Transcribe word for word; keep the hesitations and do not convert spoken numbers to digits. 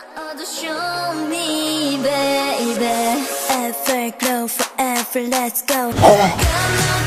Oh, just show me, baby. Ever glow forever, let's go. Come on.